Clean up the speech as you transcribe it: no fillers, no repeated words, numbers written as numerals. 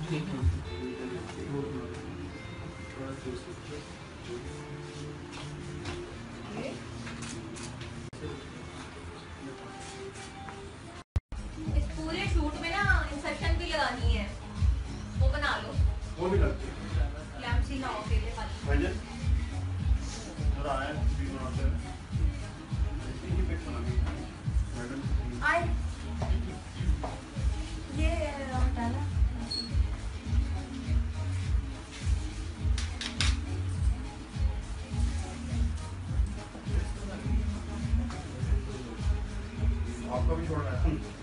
इस पूरे शूट में ना इंसेप्शन भी लगानी है, वो बना लो। वो भी करते हैं। क्लैम्प सीन आओ अकेले खाली। भैया थोड़ा आया भी बनाते हैं। इसी पिक बनानी है मैडम। आए ये डाला आपका भी छोड़ना है।